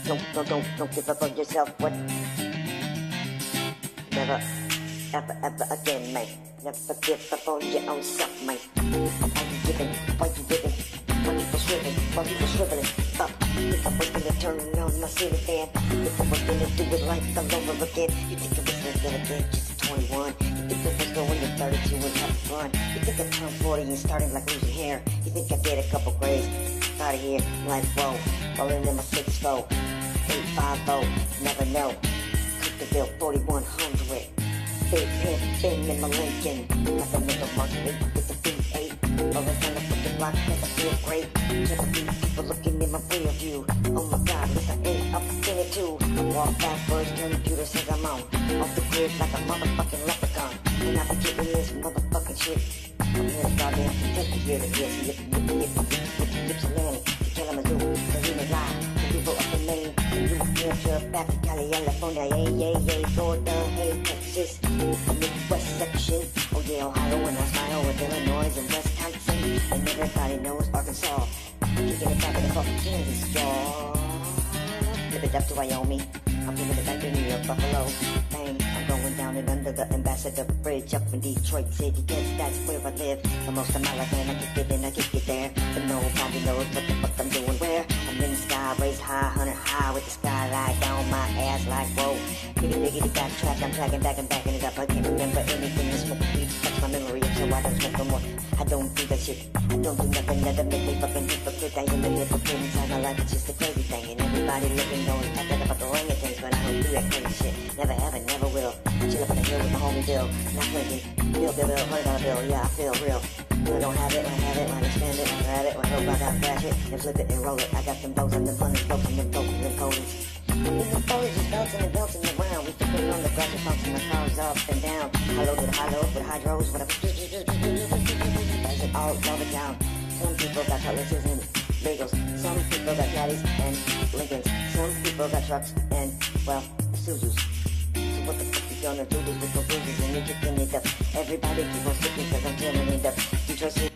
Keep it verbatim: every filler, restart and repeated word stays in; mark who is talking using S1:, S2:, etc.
S1: Don't, don't, don't, don't give up on yourself. What? Never, ever, ever again, mate. Never give up on your own self, mate. Why you giving? Why you giving? Why people shriveling? Why people shriveling up? If I was gonna turn on my ceiling fan, if I was gonna do it like all over again, you think it was gonna get just twenty-one? You think it was going to thirty-two and have fun? You think I turned forty and started like losing hair? You think I did a couple grades? Out of here, like whoa, rolling in my six four, eight five oh, never know. Cook the bill forty-one hundred. Big pimp, been in my Lincoln. Nothing in the market with the B eight. Always on the fucking block, cause I feel great. Just a few people looking in my rear view. Oh my god, look, I end up in it too. I walk backwards, turn computer says I'm on. Off the grid like a motherfucking leprechaun. And I be getting this motherfucking shit. I'm here to goddamn just to hear the hits. Lip, lip, lip, lip, lip, lips of Lanny. To Kalamazoo, Marina Live. The people up in Maine. New Hampshire, back to Cali, California. Yay, yay, yay, Florida, hey, Texas. The Midwest section. Oh yeah, Ohio, and I smile with Illinois and Wisconsin. And everybody knows Arkansas. Kicking it back in the fucking Kansas, y'all. Flip it up to Wyoming. I'm giving it back to New York, Buffalo. Bang, I'm going down and under the Ambassador Bridge up in Detroit City, cause that's where I live. For most of my life, and I kick it and I kick it there. But nobody knows what the fuck I'm doing where. I'm in the sky, raised high, hundred high with the skylight down my ass like whoa. Biggity biggity backtrack, I'm tracking back and backing it up. I can't remember anything. This smoke weed fucks my memory up, so I don't smoke no more. I don't do that shit. I don't do nothing that'll make me fucking hypocrite. I am a hypocrite inside my life, it's just a crazy thing. And everybody looking going at that about the orangutans, but I don't do that crazy shit. Never have and never will. Chill up on the hill with my homie Bill. Not Clinton. Bill, Bill, Bill, hundred dollar bill. Yeah, I feel real. I don't have it, I have it, when I spend it, I grab it, when I hope I got flash it, and flip it and roll it. I got them bows and them bunnies, boats and them boats and them coders. And the boys just bouncing and bouncing around. We can put it on the grass and bouncing the cars up and down. High low to the high low with hydros, whatever. That's it all over town. Some people got cutlasses and bagels. Some people got caddies and Lincolns. Some people got trucks and, well, Isuzus. So what the fuck you gonna do this with no bruises and you're kicking it up? Everybody keep on sticking cause I'm killing it up. Detroit City.